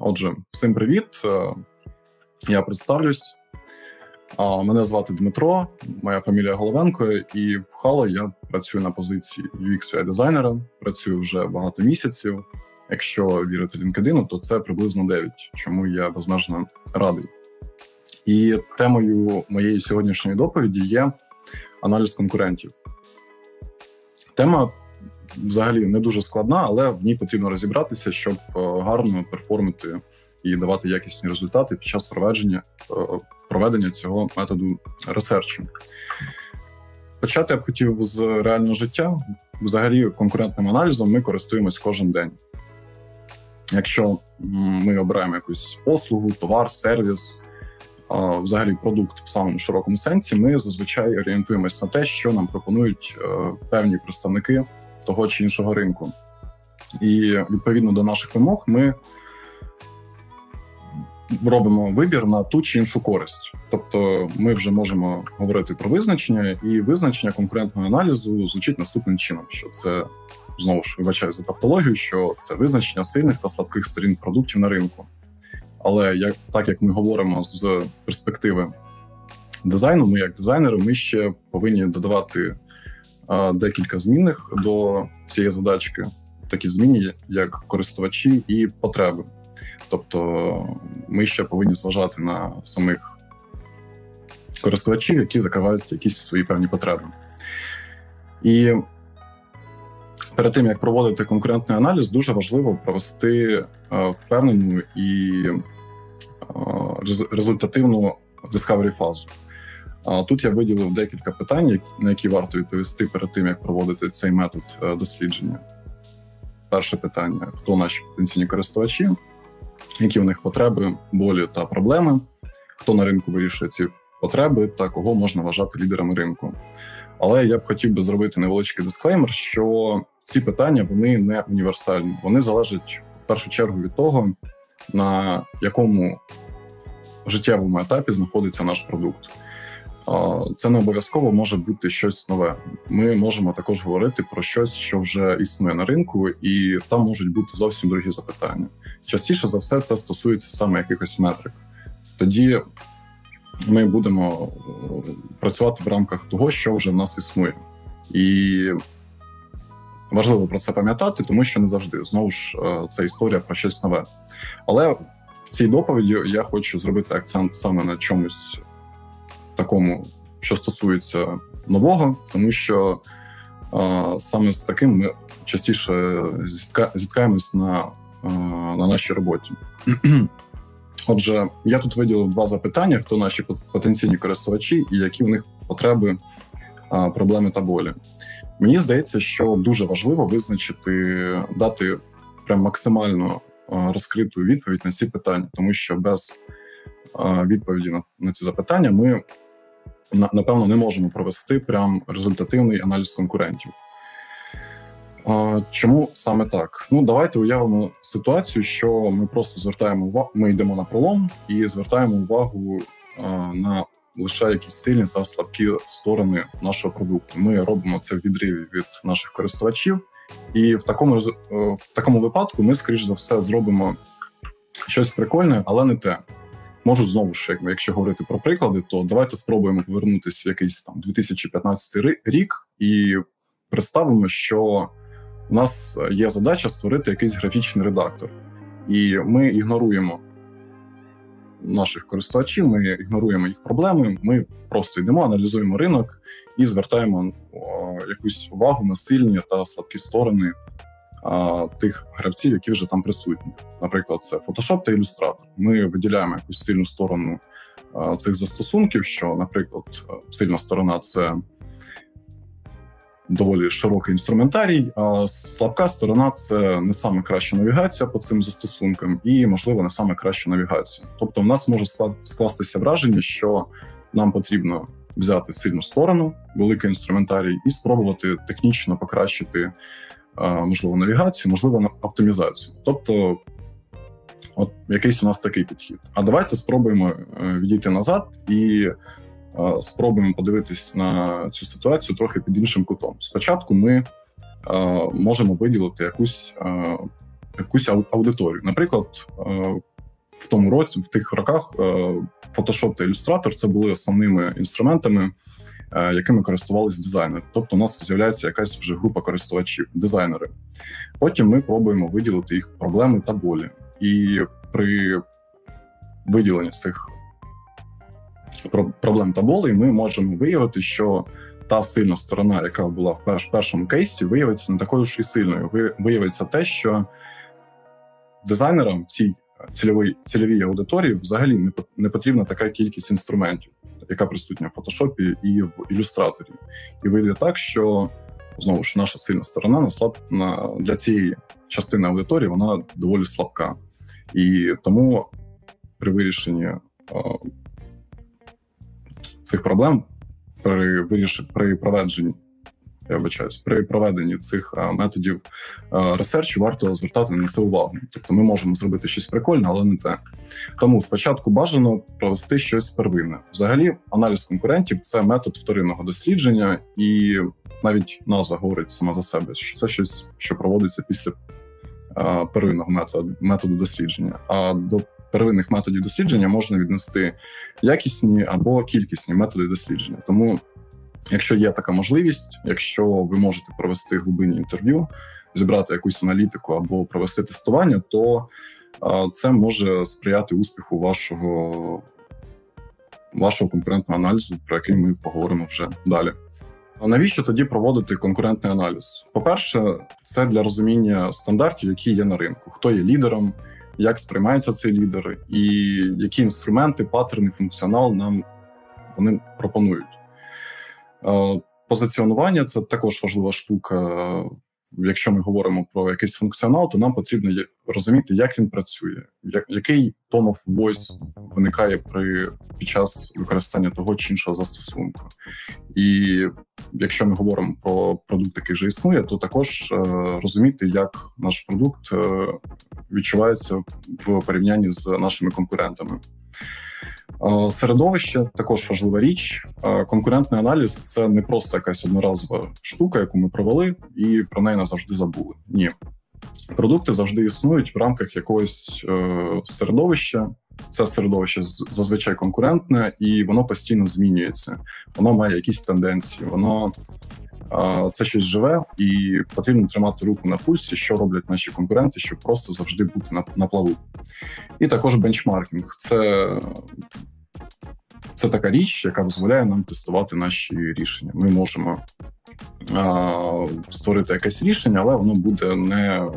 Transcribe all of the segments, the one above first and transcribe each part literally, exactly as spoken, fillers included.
Отже, всім привіт. Я представлюсь. Мене звати Дмитро, моя фамілія Головенко, і в Halo я працюю на позиції ю екс ю ай-дизайнера, працюю вже багато місяців. Якщо вірити LinkedIn, то це приблизно дев'ять, чому я безмежно радий. І темою моєї сьогоднішньої доповіді є аналіз конкурентів. Тема взагалі не дуже складна, але в ній потрібно розібратися, щоб гарно перформити і давати якісні результати під час проведення, проведення цього методу ресерчу. Почати я б хотів з реального життя. Взагалі конкурентним аналізом ми користуємось кожен день. Якщо ми обираємо якусь послугу, товар, сервіс, взагалі продукт в самому широкому сенсі, ми зазвичай орієнтуємось на те, що нам пропонують певні представники того чи іншого ринку. І відповідно до наших вимог ми робимо вибір на ту чи іншу користь. Тобто ми вже можемо говорити про визначення, і визначення конкурентного аналізу звучить наступним чином, що це, знову ж, вибачаю за тавтологію, що це визначення сильних та слабких сторін продуктів на ринку. Але як, так як ми говоримо з перспективи дизайну, ми як дизайнери, ми ще повинні додавати а, декілька змінних до цієї задачки, такі змінні, як користувачі і потреби. Тобто ми ще повинні зважати на самих користувачів, які закривають якісь свої певні потреби. І перед тим, як проводити конкурентний аналіз, дуже важливо провести впевнену і результативну discovery-фазу. Тут я виділив декілька питань, на які варто відповісти перед тим, як проводити цей метод дослідження. Перше питання – хто наші потенційні користувачі? Які в них потреби, болі та проблеми, хто на ринку вирішує ці потреби та кого можна вважати лідерами ринку. Але я б хотів би зробити невеличкий дисклеймер, що ці питання, вони не універсальні. Вони залежать в першу чергу від того, на якому життєвому етапі знаходиться наш продукт. Це не обов'язково може бути щось нове. Ми можемо також говорити про щось, що вже існує на ринку, і там можуть бути зовсім другі запитання. Частіше за все це стосується саме якихось метрик. Тоді ми будемо працювати в рамках того, що вже в нас існує. І важливо про це пам'ятати, тому що не завжди, знову ж, це історія про щось нове. Але в цій доповіді я хочу зробити акцент саме на чомусь такому, що стосується нового, тому що а, саме з таким ми частіше зітка, зіткаємось на, а, на нашій роботі. Отже, я тут виділив два запитання, хто наші потенційні користувачі і які в них потреби, а, проблеми та болі. Мені здається, що дуже важливо визначити, дати прям максимально а, розкриту відповідь на ці питання, тому що без а, відповіді на, на ці запитання ми напевно, не можемо провести прям результативний аналіз конкурентів. А, чому саме так? Ну, давайте уявимо ситуацію, що ми просто звертаємо увагу, ми йдемо на пролом і звертаємо увагу а, на лише якісь сильні та слабкі сторони нашого продукту. Ми робимо це в відриві від наших користувачів, і в такому, в такому випадку ми, скоріш за все, зробимо щось прикольне, але не те. Можу знову ж, якщо говорити про приклади, то давайте спробуємо повернутися в якийсь там дві тисячі п'ятнадцятий рік і представимо, що у нас є задача створити якийсь графічний редактор. І ми ігноруємо наших користувачів, ми ігноруємо їх проблеми, ми просто йдемо, аналізуємо ринок і звертаємо о, якусь увагу на сильні та слабкі сторони а, тих гравців, які вже там присутні. Наприклад, це Photoshop та Illustrator. Ми виділяємо якусь сильну сторону а, цих застосунків, що, наприклад, сильна сторона – це доволі широкий інструментарій, а слабка сторона – це не саме краща навігація по цим застосункам і, можливо, не саме краща навігація. Тобто в нас може скластися враження, що нам потрібно взяти сильну сторону, великий інструментарій і спробувати технічно покращити, можливо, навігацію, можливо, оптимізацію. Тобто от якийсь у нас такий підхід. А давайте спробуємо відійти назад і спробуємо подивитись на цю ситуацію трохи під іншим кутом. Спочатку ми можемо виділити якусь, якусь аудиторію. Наприклад, в тому році, в тих роках Photoshop та Illustrator – це були основними інструментами, якими користувались дизайнери. Тобто у нас з'являється якась вже група користувачів, дизайнери. Потім ми пробуємо виділити їх проблеми та болі. І при виділенні цих проблем та болей ми можемо виявити, що та сильна сторона, яка була в перш, першому кейсі, виявиться не такою ж і сильною. Виявиться те, що дизайнерам цій цільовій, цільовій аудиторії взагалі не потрібна така кількість інструментів, яка присутня в Photoshop і в Ілюстраторі. І вийде так, що, знову ж, наша сильна сторона на слаб... на... для цієї частини аудиторії вона доволі слабка. І тому при вирішенні о, цих проблем, при, виріш... при проведенні Я вибачаюсь, при проведенні цих а, методів а, ресерчу варто звертати на це увагу. Тобто ми можемо зробити щось прикольне, але не те. Тому спочатку бажано провести щось первинне. Взагалі, аналіз конкурентів – це метод вторинного дослідження, і навіть назва говорить сама за себе, що це щось, що проводиться після а, первинного методу, методу дослідження. А до первинних методів дослідження можна віднести якісні або кількісні методи дослідження. Тому якщо є така можливість, якщо ви можете провести глибинні інтерв'ю, зібрати якусь аналітику або провести тестування, то а, це може сприяти успіху вашого, вашого конкурентного аналізу, про який ми поговоримо вже далі. А навіщо тоді проводити конкурентний аналіз? По-перше, це для розуміння стандартів, які є на ринку. Хто є лідером, як сприймається цей лідер, і які інструменти, паттерни, функціонал нам вони пропонують. Позиціонування – це також важлива штука. Якщо ми говоримо про якийсь функціонал, то нам потрібно розуміти, як він працює, який tone of voice виникає при, під час використання того чи іншого застосунку. І якщо ми говоримо про продукт, який вже існує, то також е, розуміти, як наш продукт е, відчувається в порівнянні з нашими конкурентами. Середовище – також важлива річ. Конкурентний аналіз – це не просто якась одноразова штука, яку ми провели, і про неї назавжди забули. Ні. Продукти завжди існують в рамках якогось середовища. Це середовище зазвичай конкурентне, і воно постійно змінюється. Воно має якісь тенденції, воно це щось живе, і потрібно тримати руку на пульсі, що роблять наші конкуренти, щоб просто завжди бути на, на плаву. І також бенчмаркінг. Це, це така річ, яка дозволяє нам тестувати наші рішення. Ми можемо а, створити якесь рішення, але воно буде не,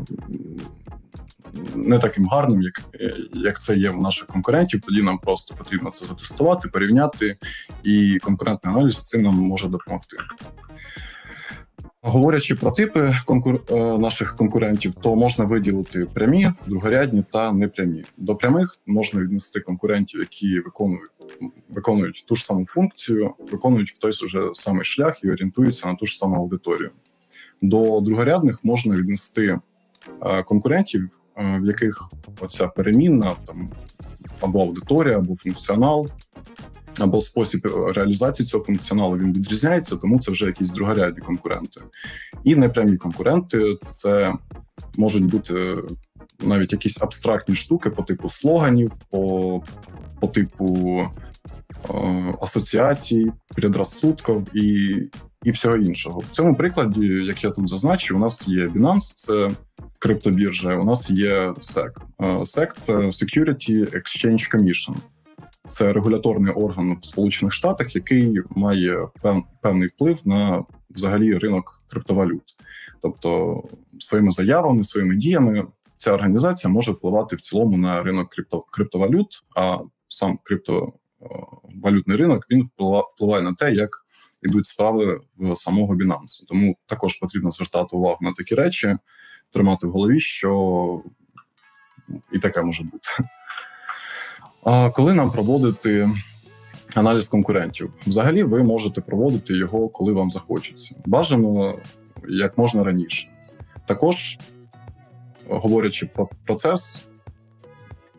не таким гарним, як, як це є в наших конкурентів. Тоді нам просто потрібно це затестувати, порівняти, і конкурентний аналіз цим нам може допомогти. Говорячи про типи конкур... наших конкурентів, то можна виділити прямі, другорядні та непрямі. До прямих можна віднести конкурентів, які виконують, виконують ту ж саму функцію, виконують в той же самий шлях і орієнтуються на ту ж саму аудиторію. До другорядних можна віднести конкурентів, в яких оця перемінна, там, або аудиторія, або функціонал, або спосіб реалізації цього функціоналу він відрізняється, тому це вже якісь другорядні конкуренти. І непрямі конкуренти – це можуть бути навіть якісь абстрактні штуки по типу слоганів, по, по типу е, асоціацій, предрассудків і, і всього іншого. В цьому прикладі, як я тут зазначив, у нас є Binance, це криптобіржа, у нас є сек. сек – це Security Exchange Commission. Це регуляторний орган в Сполучених Штатах, який має певний вплив на взагалі ринок криптовалют. Тобто своїми заявами, своїми діями ця організація може впливати в цілому на ринок крипто, криптовалют, а сам криптовалютний ринок він впливає на те, як йдуть справи в самого Binance. Тому також потрібно звертати увагу на такі речі, тримати в голові, що і таке може бути. А коли нам проводити аналіз конкурентів? Взагалі ви можете проводити його, коли вам захочеться. Бажано як можна раніше. Також, говорячи про процес,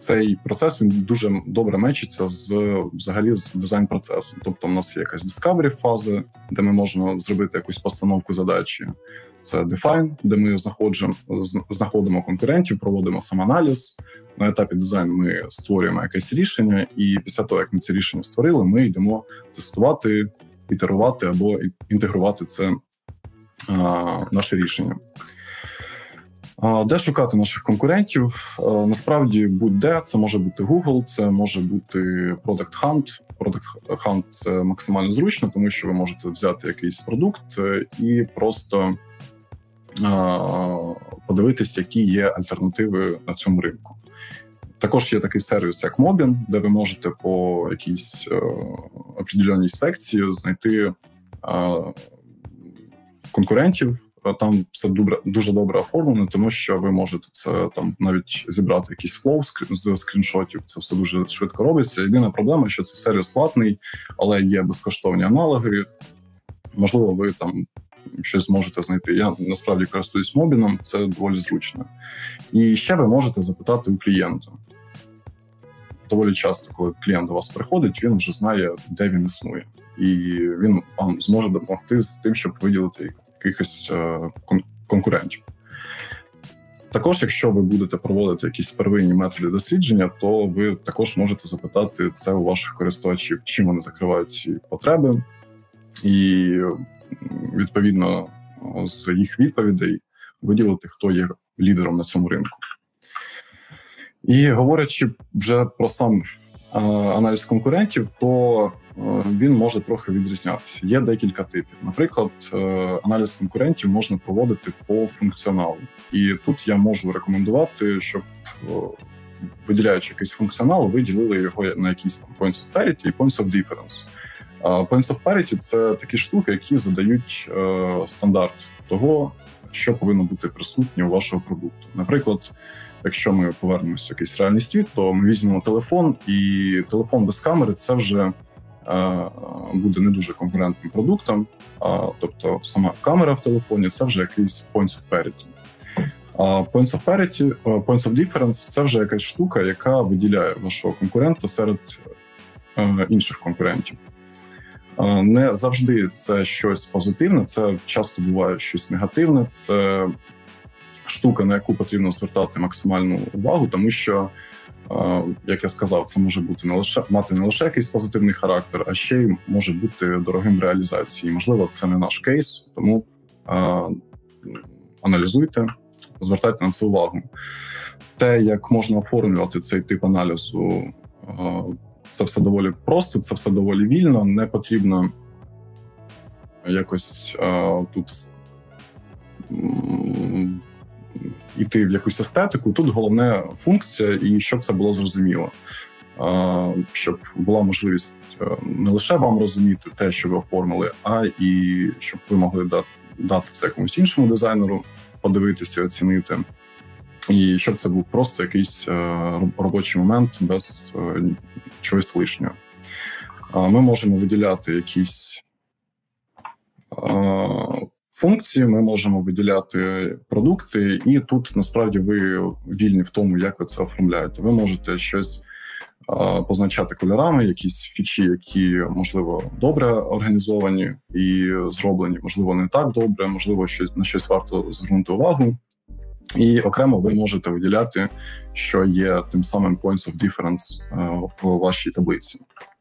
цей процес він дуже добре мечиться з взагалі з дизайн-процесом. Тобто, в нас є якась discovery фаза, де ми можемо зробити якусь постановку задачі. Це define, де ми знаходимо, знаходимо конкурентів, проводимо самоаналіз. На етапі дизайну ми створюємо якесь рішення, і після того, як ми це рішення створили, ми йдемо тестувати, ітерувати або інтегрувати це а, наше рішення. А, де шукати наших конкурентів? А, насправді, будь-де. Це може бути Google, це може бути Product Hunt. Product Hunt – це максимально зручно, тому що ви можете взяти якийсь продукт і просто подивитись, які є альтернативи на цьому ринку. Також є такий сервіс, як Mobin, де ви можете по якійсь е, определеній секції знайти е, конкурентів. Там все добре, дуже добре оформлено, тому що ви можете це там навіть зібрати якийсь флоу з скріншотів. Це все дуже швидко робиться. Єдина проблема, що це сервіс платний, але є безкоштовні аналоги. Можливо, ви там щось зможете знайти. Я насправді користуюсь Мобіном, це доволі зручно. І ще ви можете запитати у клієнта. Доволі часто, коли клієнт до вас приходить, він вже знає, де він існує. І він вам зможе допомогти з тим, щоб виділити якихось кон- конкурентів. Також, якщо ви будете проводити якісь первинні методи дослідження, то ви також можете запитати це у ваших користувачів, чим вони закривають ці потреби. І відповідно з їх відповідей виділити, хто є лідером на цьому ринку. І говорячи вже про сам е, аналіз конкурентів, то е, він може трохи відрізнятися. Є декілька типів. Наприклад, е, аналіз конкурентів можна проводити по функціоналу. І тут я можу рекомендувати, щоб, е, виділяючи якийсь функціонал, ви ділили його на якісь там points of parity і points of difference. Points of parity – це такі штуки, які задають е, стандарт того, що повинно бути присутнє у вашого продукту. Наприклад, якщо ми повернемося в якийсь реальний світ, то ми візьмемо телефон, і телефон без камери – це вже е, буде не дуже конкурентним продуктом. А, тобто сама камера в телефоні – це вже якийсь points of parity. А points of parity, points of difference – це вже якась штука, яка виділяє вашого конкурента серед е, інших конкурентів. Не завжди це щось позитивне, це часто буває щось негативне, це штука, на яку потрібно звертати максимальну увагу, тому що, як я сказав, це може бути не лише мати не лише якийсь позитивний характер, а ще й може бути дорогим в реалізації. Можливо, це не наш кейс, тому а, аналізуйте, звертайте на це увагу. Те, як можна оформлювати цей тип аналізу, а, це все доволі просто, це все доволі вільно, не потрібно якось а, тут м, іти в якусь естетику. Тут головне функція, і щоб це було зрозуміло. А, щоб була можливість не лише вам розуміти те, що ви оформили, а і щоб ви могли дати, дати це якомусь іншому дизайнеру, подивитися і оцінити. І щоб це був просто якийсь робочий момент без чогось лишнього. Ми можемо виділяти якісь функції, ми можемо виділяти продукти, і тут насправді ви вільні в тому, як ви це оформляєте. Ви можете щось позначати кольорами, якісь фічі, які, можливо, добре організовані і зроблені, можливо, не так добре, можливо, щось, на щось варто звернути увагу. І окремо ви можете виділяти, що є тим самим points of difference в вашій таблиці.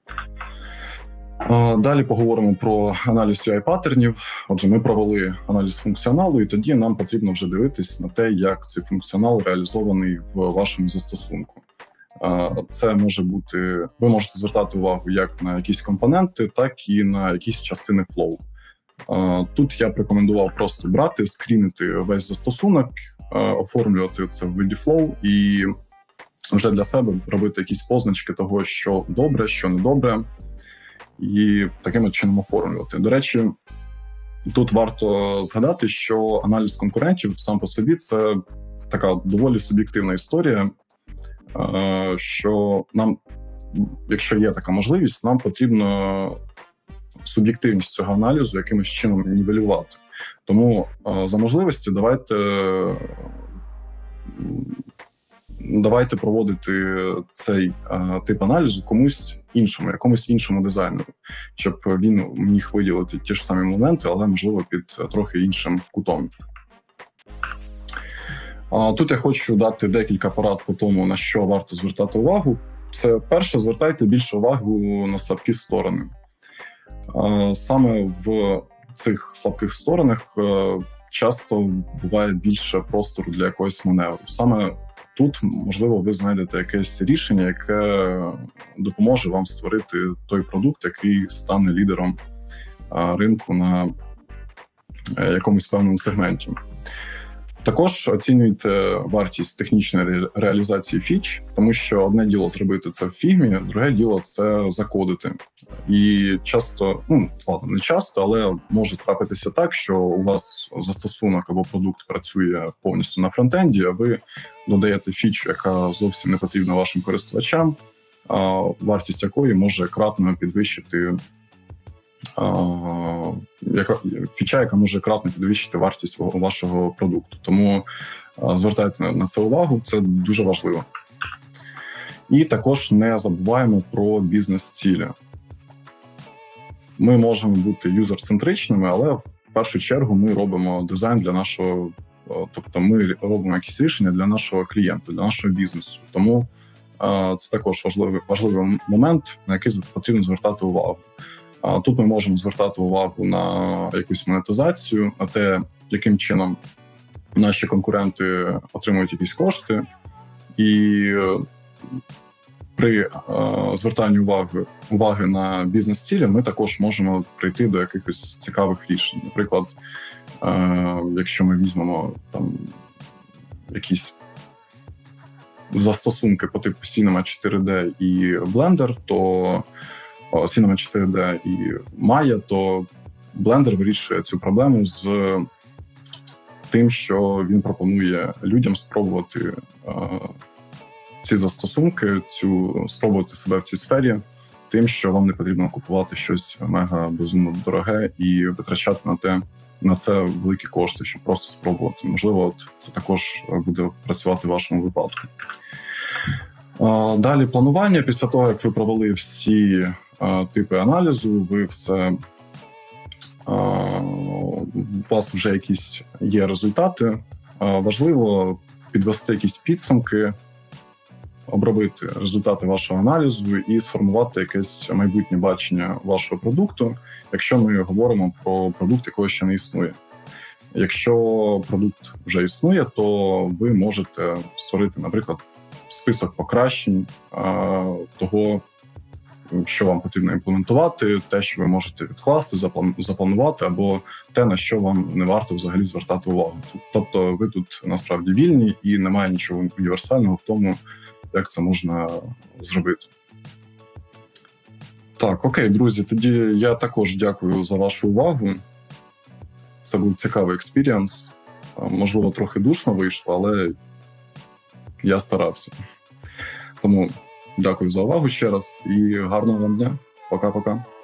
Далі поговоримо про аналіз ю ай-паттернів. Отже, ми провели аналіз функціоналу, і тоді нам потрібно вже дивитись на те, як цей функціонал реалізований в вашому застосунку. Це може бути, ви можете звертати увагу як на якісь компоненти, так і на якісь частини флоу. Тут я б рекомендував просто брати, скрінити весь застосунок, оформлювати це в виді флоу і вже для себе робити якісь позначки того, що добре, що не добре, і таким чином оформлювати. До речі, тут варто згадати, що аналіз конкурентів сам по собі – це така доволі суб'єктивна історія, що нам, якщо є така можливість, нам потрібно суб'єктивність цього аналізу якимось чином нівелювати. Тому за можливості давайте давайте проводити цей а, тип аналізу комусь іншому, якомусь іншому дизайнеру, щоб він міг виділити ті ж самі моменти, але, можливо, під трохи іншим кутом. А, тут я хочу дати декілька порад по тому, на що варто звертати увагу. Це, перше, звертайте більше увагу на слабкі сторони. А, саме в цих слабких сторонах а, часто буває більше простору для якогось маневру. Саме тут, можливо, ви знайдете якесь рішення, яке допоможе вам створити той продукт, який стане лідером ринку на якомусь певному сегменті. Також оцінюйте вартість технічної реалізації фіч, тому що одне діло зробити це в фігмі, друге діло це закодити. І часто, ну, ладно, не часто, але може трапитися так, що у вас застосунок або продукт працює повністю на фронтенді, а ви додаєте фічу, яка зовсім не потрібна вашим користувачам, а вартість якої може кратно підвищити Uh, яка, фіча, яка може кратно підвищити вартість вашого продукту. Тому uh, звертайте на це увагу, це дуже важливо. І також не забуваємо про бізнес-цілі. Ми можемо бути юзер-центричними, але в першу чергу ми робимо дизайн для нашого, тобто ми робимо якісь рішення для нашого клієнта, для нашого бізнесу. Тому uh, це також важливий, важливий момент, на який потрібно звертати увагу. Тут ми можемо звертати увагу на якусь монетизацію, на те, яким чином наші конкуренти отримують якісь кошти. І при звертанні уваги, уваги на бізнес-цілі ми також можемо прийти до якихось цікавих рішень. Наприклад, якщо ми візьмемо там якісь застосунки по типу Cinema чотири ді і Blender, то Cinema чотири ді і Maya, то Blender вирішує цю проблему з тим, що він пропонує людям спробувати е, ці застосунки, цю, спробувати себе в цій сфері, тим, що вам не потрібно купувати щось мега безумно дороге і витрачати на те, на це великі кошти, щоб просто спробувати. Можливо, от це також буде працювати в вашому випадку. Е, далі планування. Після того, як ви провели всі типи аналізу, ви все, у вас вже якісь є результати. Важливо підвести якісь підсумки, обробити результати вашого аналізу і сформувати якесь майбутнє бачення вашого продукту, якщо ми говоримо про продукт, якого ще не існує. Якщо продукт вже існує, то ви можете створити, наприклад, список покращень того, що вам потрібно імплементувати, те, що ви можете відкласти, запланувати, або те, на що вам не варто взагалі звертати увагу. Тобто ви тут насправді вільні і немає нічого універсального в тому, як це можна зробити. Так, окей, друзі, тоді я також дякую за вашу увагу. Це був цікавий експірієнс. Можливо, трохи душно вийшло, але я старався. Тому дякую за увагу ще раз і гарного вам дня. Пока-пока.